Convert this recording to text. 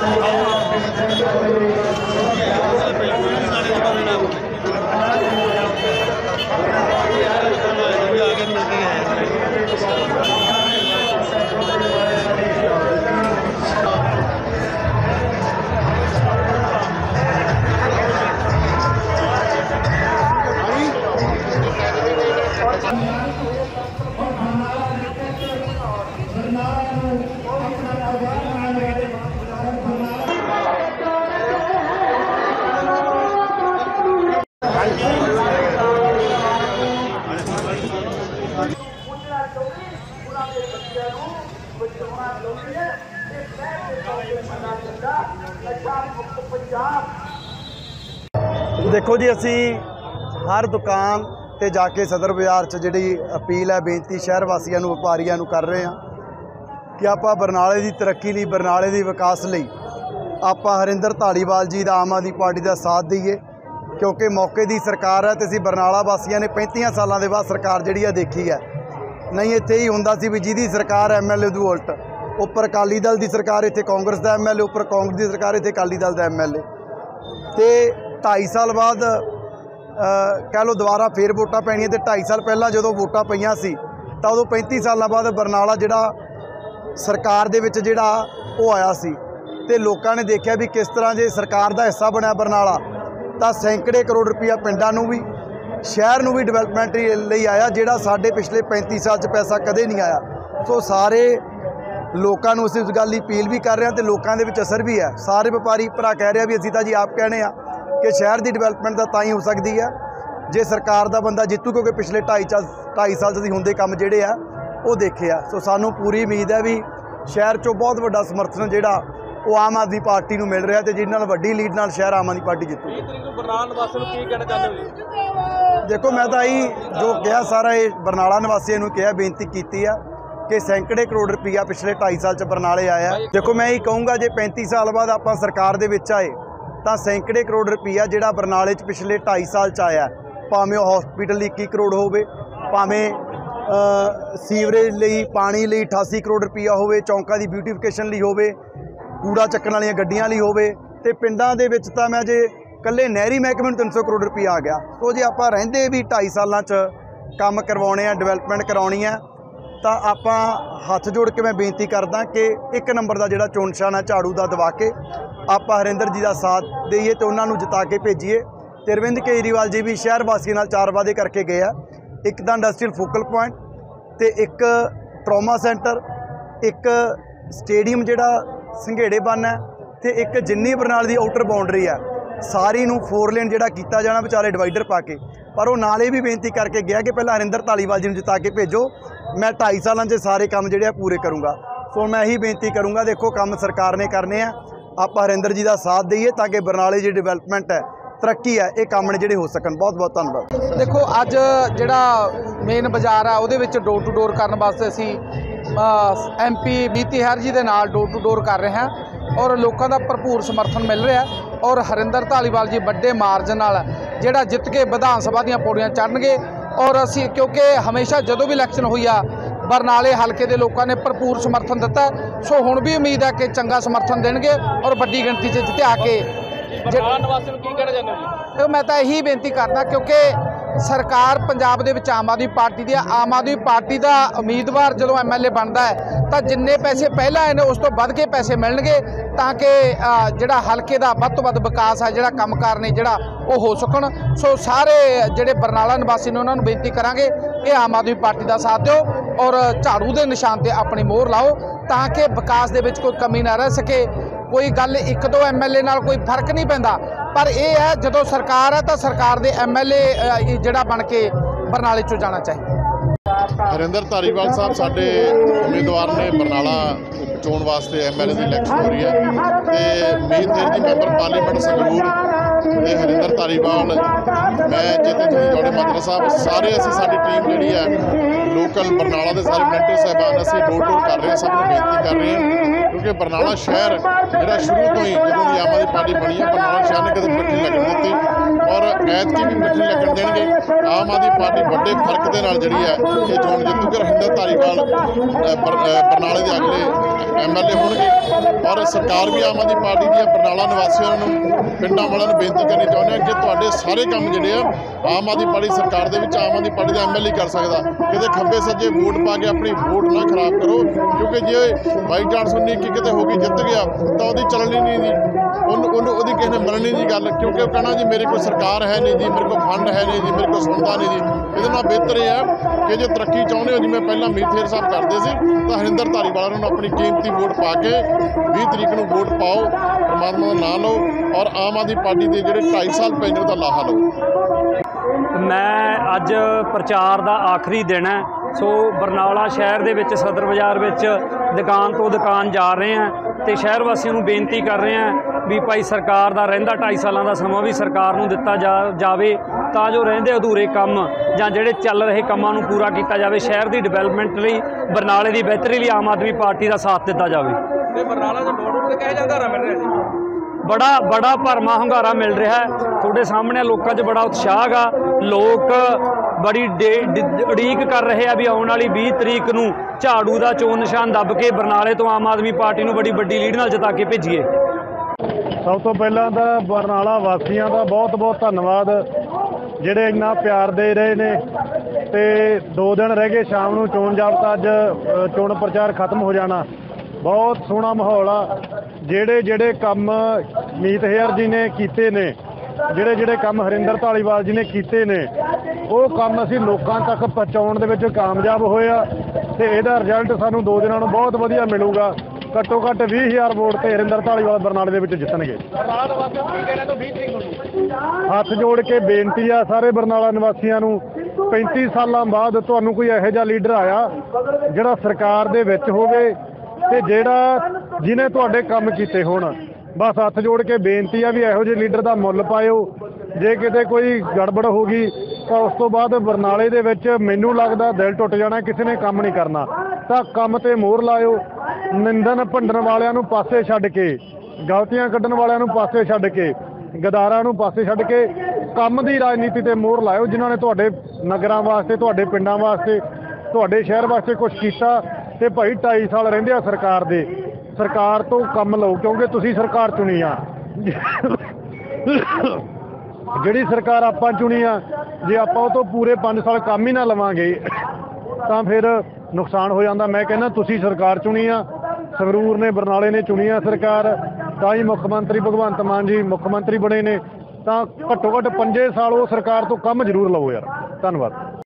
देखो जी, असी हर दुकान ते जाके सदर बाजार च जिहड़ी अपील है, बेनती शहर वासियों नूं, व्यापारियों नूं कर रहे हैं कि आपां बरनाले की तरक्की लई, बरनाले के विकास लई आपां हरिंदर धालीवाल जी दा, आम आदमी पार्टी का साथ दईए, क्योंकि मौके की सरकार है। तो असीं बरनाला वासियों ने 35 सालों के बाद सरकार जिहड़ी है देखी है। नहीं इत्थे ही हुंदा सी भी जिहदी सरकार MLA दी उल्ट, उपर अकाली दल की सरकार, इत्थे कांग्रेस का MLA, उपर कांग्रेस की सरकार, इत्थे अकाली दल का MLA। तो 2.5 साल बाद कह लो दोबारा फिर वोटां पैणियां। तो 2.5 साल पहला जो वोटां पईयां सी तां उदों 35 साल बाद बरनाला जिहड़ा सरकार दे विच जिहड़ा वो आया सी, ते लोकां ने देखिया भी किस तरह जे सरकार का हिस्सा बनया बरनाला, तां सैकड़े करोड़ रुपया पिंडां नूं भी, शहर नूं भी डिवेलपमेंट लई आया, जिहड़ा साडे पिछले 35 साल च पैसा कदे नहीं आया। सो सारे लोगों को इस गल की अपील भी कर रहे हैं, तो लोगों के असर भी है। सारे व्यापारी भरा कह रहे हैं भी असीं तां जी आप कहने आ कि शहर की डिवेलपमेंट तो तां ही हो सकती है जे सरकार का बंदा जितू, क्योंकि पिछले 2.5 साल से होंदे काम जिहड़े आ वो देखे आ। सो सानू पूरी उम्मीद है भी शहर चों बहुत वड्डा समर्थन जिहड़ा वो आम आदमी पार्टी नूं मिल रहा, तो जिस नाल वड्डी लीड नाल शहर आम आदमी पार्टी जितू। देखो मैं तो यही जो कहा सारा ये बरनाला निवासियों नूं कहा, बेनती की है कि सैकड़े करोड़ रुपया पिछले 2.5 साल च बरनाले आया। देखो मैं यही कहूँगा जे 35 साल बाद आपां सरकार दे विच आए तो सैकड़े करोड़ रुपया जिहड़ा बरनाले च पिछले 2.5 साल च आया, भावें हॉस्पिटल 21 करोड़ होवे, भावें सीवरेज लई, पानी लई 88 करोड़ रुपया होवे, चौंकां दी ब्यूटीफिकेशन लई होवे, कूड़ा चक्कण वालियां गड्डियां लई होवे, ते पिंडां दे विच तां मैं जे कल्ले नहरी महकमे नूं 300 करोड़ रुपया आ गया। तो जे आपां रहिंदे भी 2.5 सालां च काम करवाउणे आ, डिवेलपमेंट कराउणी है, तो आपां हत्थ जोड़ के मैं बेनती करदा कि 1 नंबर का जिहड़ा चोण निशान है झाड़ू का दबा के आपां हरिंदर जी का साथ दईए, तो उन्होंने जिता के भेजीए। तो अरविंद केजरीवाल जी भी शहर वासियों नाल 4 वादे करके गए आ, एक तो इंडस्ट्रीयल फोकल पॉइंट, तो एक ट्रॉमा सेंटर, एक स्टेडियम जिहड़ा संघेड़े बन है, तो एक जिन्नी बरनाले की आउटर बाउंडरी है सारी नूं 4 लेन जिहड़ा कीता जाना विचारे डिवाइडर पा के। पर वो नाले भी बेनती करके गया कि पहला हरिंदर धालीवाल जी नूं जिता के भेजो, मैं 2.5 सालों से सारे काम जिहड़े पूरे करूँगा। सो मैं यही बेनती करूँगा, देखो काम सरकार ने करने हैं, आप हरिंदर जी का साथ दईए ताकि बरनाले जी डिवेलपमेंट है, तरक्की है, ये काम ने जिहड़े हो सकन। बहुत बहुत धन्यवाद। देखो अज जिहड़ा मेन बाजार है उहदे विच डोर टू डोर करन वास्ते असीं MP मीती हैर जी दे नाल डोर टू डोर कर रहे हैं और लोगों का भरपूर समर्थन मिल रहा है। और हरिंदर धालीवाल जी बड़े मार्जन नाल जिहड़ा जित के विधान सभा दीआं पौड़ियां चढ़नगे। और असीं क्योंकि हमेशा जदों भी इलैक्शन हुई आ बरनाले हल्के के लोगों ने भरपूर समर्थन दिता, सो हुण भी उम्मीद है कि चंगा समर्थन देणगे और वड्डी गिणती च जित्या के। मैं तो यही बेनती करदा क्योंकि सरकार पंजाब दे विच आम आदमी पार्टी दी, आम आदमी पार्टी का उम्मीदवार जो MLA बनता है तो जिन्ने पैसे पहला आए ने उस तो वध के पैसे मिलणगे, ताकि जिहड़ा हल्के का वध तो वध विकास है, जिहड़ा कामकार ने जिहड़ा वो हो सकन। सो सारे जिहड़े बरनाला निवासी ने उन्होंने बेनती करांगे कि आम आदमी पार्टी का साथ दो और झाड़ू के निशान से अपनी मोहर लाओ, ताकि विकास दे विच कोई कमी ना रह सके। कोई गल 1-2 MLA नाल कोई फर्क नहीं पैंदा, पर यह है जदों सरकार है तो सरकार के MLA जिहड़ा बन के बरनाले चों जाना चाहिए। हरिंदर धालीवाल साहब साडे उम्मीदवार ने बरनाला चोण वास्ते MLA की इलैक्शन हो रही है, तो मीत हेर जी मैंबर पार्लीमेंट संगरूर ते हरिंदर धालीवाल, मैं चेतन जी जोड़े माजरा साहब, सारे असीं साडी टीम जिहड़ी है लोकल बरनाला के सारे मिलिटेंट साहबान असीं डोर टूर कर रहे हैं, सब नूं बेनती कर रहे हैं ਕਿਉਂਕਿ ਬਰਨਾਲਾ ਸ਼ਹਿਰ ਜਿਹੜਾ ਸ਼ੁਰੂ ਤੋਂ ਹੀ ਜਦੋਂ ਦੀ ਆਮ ਆਦਮੀ ਪਾਰਟੀ ਬਣੀ ਹੈ, ਬਰਨਾਲਾ ਸ਼ਹਿਰ ਨੇ ਕਦੇ ਮਿੱਠੀ ਲੱਗਣ ਦਿੱਤੀ ਔਰ ਐਤਕੀ ਵੀ ਮਿੱਠੀ ਲੱਗਣ ਦੇਣਗੇ। ਆਮ ਆਦਮੀ ਪਾਰਟੀ ਵੱਡੇ ਫਰਕ ਦੇ ਨਾਲ ਜਿਹੜੀ ਹੈ ਇਹ ਚੋਣ ਜਿੱਤੂਗੀ। ਹਰਿੰਦਰ ਧਾਰੀਵਾਲ ਬਰਨਾਲੇ ਦੇ ਅਗਲੇ ਐਮਐਲਏ ਹੋਣਗੇ ਔਰ ਸਰਕਾਰ ਵੀ ਆਮ ਆਦਮੀ ਪਾਰਟੀ ਦੀ ਬਰਨਾਲਾ ਨਿਵਾਸੀਆਂ ਨੂੰ, ਪਿੰਡਾਂ ਵਾਲਿਆਂ ਨੂੰ ਬੇਨਤੀ ਕਰਨੀ ਚਾਹੁੰਦੇ ਹਾਂ ਕਿ ਤੁਹਾਡੇ ਸਾਰੇ ਕੰਮ ਜਿਹੜੇ ਆ ਆਮ ਆਦਮੀ ਪਾਰਟੀ ਸਰਕਾਰ ਦੇ ਵਿੱਚ ਆਮ ਆਦਮੀ ਪਾਰਟੀ ਦਾ ਐਮਐਲਏ ਕਰ ਸਕਦਾ। ਕਿਤੇ ਖੱਬੇ ਸੱਜੇ ਵੋਟ ਪਾ ਕੇ ਆਪਣੀ ਵੋਟ ਨਾ ਖਰਾਬ ਕਰੋ, ਕਿਉਂਕਿ ਜੇ ਬਾਈ ਚਾਂਸ 19 ਕਿਤੇ ਹੋ ਗਈ ਜਿੱਤ ਗਿਆ ਤਾਂ ਉਹਦੀ ਚੱਲਣੀ ਨਹੀਂ ਜੀ, ਉਹਦੀ ਕਿਸੇ ਨੇ ਮੰਨਣੀ ਨਹੀਂ ਗੱਲ, ਕਿਉਂਕਿ ਉਹ ਕਹਿਣਾ ਜੀ ਮੇਰੇ ਕੋਲ ਸਰਕਾਰ ਹੈ ਨਹੀਂ ਜੀ, ਮੇਰੇ ਕੋਲ ਫੰਡ ਹੈ ਨਹੀਂ ਜੀ, ਮੇਰੇ ਕੋਲ ਸੁਣਦਾ ਨਹੀਂ ਜੀ। ਇਹਦੇ ਨਾਲ ਬਿਹਤਰ ਇਹ ਹੈ ਕਿ ਜੇ ਤਰੱਕੀ ਚਾਹੁੰਦੇ ਹੋ, ਜਿਵੇਂ ਪਹਿਲਾਂ ਮੀਤ ਸਾਹਿਬ ਕਰਦੇ ਸੀ, ਤਾਂ ਹਰਿੰਦਰ ਧਾਰੀਵਾਲ ਨੂੰ ਆਪਣੀ ਕੀਮਤੀ ਵੋਟ ਪਾ ਕੇ 20 ਤਰੀਕ ਨੂੰ ਵੋਟ ਪਾਓ, ਪਰਮਾਤਮਾ ਦਾ ਨਾਂ ਲਓ ਔਰ ਆਮ ਆਦਮੀ ਪਾਰਟੀ ਦੇ ਜਿਹੜੇ 2.5 ਸਾਲ ਪੈਂਦੇ ਉਹਦਾ ਲਾਹਾ ਲਓ। ਮੈਂ ਅੱਜ ਪ੍ਰਚਾਰ ਦਾ ਆਖਰੀ ਦਿਨ ਹੈ, ਸੋ ਬਰਨਾਲਾ ਸ਼ਹਿਰ ਦੇ ਵਿੱਚ ਸਦਰ ਬਾਜ਼ਾਰ ਵਿੱਚ ਦੁਕਾਨ ਤੋਂ ਦੁਕਾਨ ਜਾ ਰਹੇ ਹਾਂ ਤੇ ਸ਼ਹਿਰ ਵਾਸੀਆਂ ਨੂੰ ਬੇਨਤੀ ਕਰ ਰਹੇ ਹਾਂ ਵੀ ਭਾਈ ਸਰਕਾਰ ਦਾ ਰਹਿੰਦਾ 2.5 ਸਾਲਾਂ ਦਾ ਸਮਾਂ ਵੀ ਸਰਕਾਰ ਨੂੰ ਦਿੱਤਾ ਜਾਵੇ ਤਾਂ ਜੋ ਰਹਿੰਦੇ ਅਧੂਰੇ ਕੰਮ ਜਾਂ ਜਿਹੜੇ ਚੱਲ ਰਹੇ ਕੰਮਾਂ ਨੂੰ ਪੂਰਾ ਕੀਤਾ ਜਾਵੇ। ਸ਼ਹਿਰ ਦੀ ਡਿਵੈਲਪਮੈਂਟ ਲਈ, ਬਰਨਾਲੇ ਦੀ ਬਿਹਤਰੀ ਲਈ ਆਮ ਆਦਮੀ ਪਾਰਟੀ ਦਾ ਸਾਥ ਦਿੱਤਾ ਜਾਵੇ। ਤੇ ਬਰਨਾਲਾ ਦੇ ਲੋੜ ਤੇ ਕਿਹੋ ਜਿਹਾ ਹੁੰਗਾਰਾ ਮਿਲ ਰਿਹਾ ਜੀ? ਬੜਾ ਭਰਮਾ ਹੁੰਗਾਰਾ ਮਿਲ ਰਿਹਾ ਹੈ। ਤੁਹਾਡੇ ਸਾਹਮਣੇ ਲੋਕਾਂ 'ਚ ਬੜਾ ਉਤਸ਼ਾਹ ਗਾ, ਲੋਕ ਬੜੀ ਉਡੀਕ ਕਰ ਰਹੇ ਆ ਵੀ ਆਉਣ ਵਾਲੀ 20 ਤਰੀਕ ਨੂੰ ਝਾੜੂ ਦਾ ਚੋਣ ਨਿਸ਼ਾਨ ਦੱਬ ਕੇ ਬਰਨਾਲੇ ਤੋਂ ਆਮ ਆਦਮੀ ਪਾਰਟੀ ਨੂੰ ਬੜੀ ਵੱਡੀ ਲੀਡ ਨਾਲ ਜਿਤਾ ਕੇ ਭੇਜੀਏ। ਸਭ ਤੋਂ ਪਹਿਲਾਂ ਤਾਂ ਬਰਨਾਲਾ ਵਾਸੀਆਂ ਦਾ ਬਹੁਤ ਧੰਨਵਾਦ ਜਿਹੜੇ ਇੰਨਾ ਪਿਆਰ ਦੇ ਰਹੇ ਨੇ। ਤੇ 2 ਦਿਨ ਰਹਿ ਗਏ, ਸ਼ਾਮ ਨੂੰ ਚੋਣ ਜਾਬਤਾ, ਅੱਜ ਚੋਣ ਪ੍ਰਚਾਰ ਖਤਮ ਹੋ ਜਾਣਾ। ਬਹੁਤ ਸੋਹਣਾ ਮਾਹੌਲ ਆ। ਜਿਹੜੇ ਕੰਮ ਮੀਤ ਹੇਅਰ ਜੀ ਨੇ ਕੀਤੇ ਨੇ, ਜਿਹੜੇ ਕੰਮ ਹਰਿੰਦਰ ਧਾਲੀਵਾਲ ਜੀ ਨੇ ਕੀਤੇ ਨੇ, ਉਹ ਕੰਮ ਅਸੀਂ ਲੋਕਾਂ ਤੱਕ ਪਹੁੰਚਾਉਣ ਦੇ ਵਿੱਚ ਕਾਮਯਾਬ ਹੋਏ ਆ ਤੇ ਇਹਦਾ ਰਿਜ਼ਲਟ ਸਾਨੂੰ 2 ਦਿਨਾਂ ਨੂੰ ਬਹੁਤ ਵਧੀਆ ਮਿਲੂਗਾ। ਘੱਟੋ ਘੱਟ 20,000 ਵੋਟ ਤੇ ਹਰਿੰਦਰ ਧਾਲੀਵਾਲ ਬਰਨਾਲੇ ਦੇ ਵਿੱਚ ਜਿੱਤਣਗੇ। ਹੱਥ ਜੋੜ ਕੇ ਬੇਨਤੀ ਆ ਸਾਰੇ ਬਰਨਾਲਾ ਨਿਵਾਸੀਆਂ ਨੂੰ, 35 ਸਾਲਾਂ ਬਾਅਦ ਤੁਹਾਨੂੰ ਕੋਈ ਇਹੋ ਜਿਹਾ ਲੀਡਰ ਆਇਆ ਜਿਹੜਾ ਸਰਕਾਰ ਦੇ ਵਿੱਚ ਹੋਵੇ ਤੇ ਜਿਹਨੇ ਤੁਹਾਡੇ ਕੰਮ ਕੀਤੇ ਹੋਣ। ਬਸ ਹੱਥ ਜੋੜ ਕੇ ਬੇਨਤੀ ਆ ਵੀ ਇਹੋ ਜਿਹੇ ਲੀਡਰ ਦਾ ਮੁੱਲ ਪਾਇਓ। ਜੇ ਕਿਤੇ ਕੋਈ ਗੜਬੜ ਹੋ ਗਈ ਤਾਂ ਉਸ ਤੋਂ ਬਾਅਦ ਬਰਨਾਲੇ ਦੇ ਵਿੱਚ ਮੈਨੂੰ ਲੱਗਦਾ ਦਿਲ ਟੁੱਟ ਜਾਣਾ, ਕਿਸੇ ਨੇ ਕੰਮ ਨਹੀਂ ਕਰਨਾ। ਤਾਂ ਕੰਮ ਤੇ ਮੋਹਰ ਲਾਇਓ। ਨਿੰਦਣ ਭੰਡਣ ਵਾਲਿਆਂ ਨੂੰ ਪਾਸੇ ਛੱਡ ਕੇ, ਗਲਤੀਆਂ ਕੱਢਣ ਵਾਲਿਆਂ ਨੂੰ ਪਾਸੇ ਛੱਡ ਕੇ, ਗਦਾਰਾਂ ਨੂੰ ਪਾਸੇ ਛੱਡ ਕੇ ਕੰਮ ਦੀ ਰਾਜਨੀਤੀ ਤੇ ਮੋਹਰ ਲਾਇਓ। ਜਿਨ੍ਹਾਂ ਨੇ ਤੁਹਾਡੇ ਨਗਰਾਂ ਵਾਸਤੇ, ਤੁਹਾਡੇ ਪਿੰਡਾਂ ਵਾਸਤੇ, ਤੁਹਾਡੇ ਸ਼ਹਿਰ ਵਾਸਤੇ ਕੁਝ ਕੀਤਾ ਤੇ ਭਾਈ 2.5 ਸਾਲ ਰਹਿੰਦੇ ਆ ਸਰਕਾਰ ਦੇ। ਸਰਕਾਰ ਤੋਂ ਕੰਮ ਲਓ, ਕਿਉਂਕਿ ਤੁਸੀਂ ਸਰਕਾਰ ਚੁਣੀ ਆ। ਜਿਹੜੀ ਸਰਕਾਰ ਆਪਾਂ ਚੁਣੀ ਆ, ਜੇ ਆਪਾਂ ਉਹ ਤੋਂ ਪੂਰੇ 5 ਸਾਲ ਕੰਮ ਹੀ ਨਾ ਲਵਾਂਗੇ ਤਾਂ ਫਿਰ ਨੁਕਸਾਨ ਹੋ ਜਾਂਦਾ। ਮੈਂ ਕਹਿੰਦਾ ਤੁਸੀਂ ਸਰਕਾਰ ਚੁਣੀ ਆ, ਸੰਗਰੂਰ ਨੇ, ਬਰਨਾਲੇ ਨੇ ਚੁਣੀ ਆ ਸਰਕਾਰ, ਤਾਂ ਹੀ ਮੁੱਖ ਮੰਤਰੀ ਭਗਵੰਤ ਮਾਨ ਜੀ ਮੁੱਖ ਮੰਤਰੀ ਬਣੇ ਨੇ। ਤਾਂ ਘੱਟੋ ਘੱਟ 5 ਸਾਲ ਉਹ ਸਰਕਾਰ ਤੋਂ ਕੰਮ ਜ਼ਰੂਰ ਲਵੋ ਯਾਰ। ਧੰਨਵਾਦ।